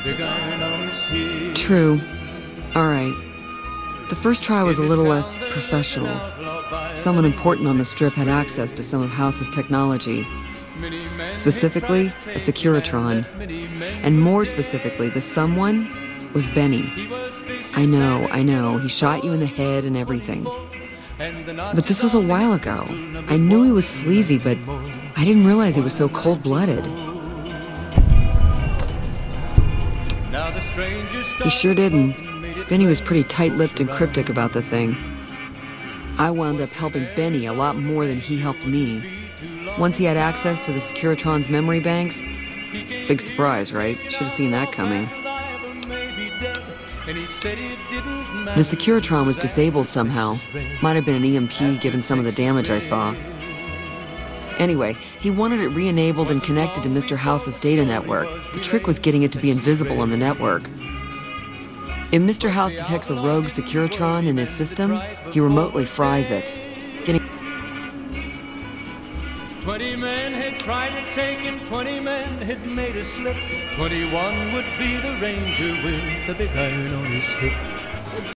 big iron on his hip. True. All right. The first try was a little less professional. Someone important on the Strip had access to some of House's technology. Specifically, a Securitron. And more specifically, the someone was Benny. I know, he shot you in the head and everything. But this was a while ago. I knew he was sleazy, but I didn't realize he was so cold-blooded. He sure didn't. Benny was pretty tight-lipped and cryptic about the thing. I wound up helping Benny a lot more than he helped me. Once he had access to the Securitron's memory banks, big surprise, right? Should have seen that coming. The Securitron was disabled somehow. Might have been an EMP given some of the damage I saw. Anyway, he wanted it re-enabled and connected to Mr. House's data network. The trick was getting it to be invisible on the network. If Mr. House detects a rogue Securitron in his system, he remotely fries it. 20 men had tried to take him, 20 men had made a slip. 21 would be the ranger with the big iron on his hip.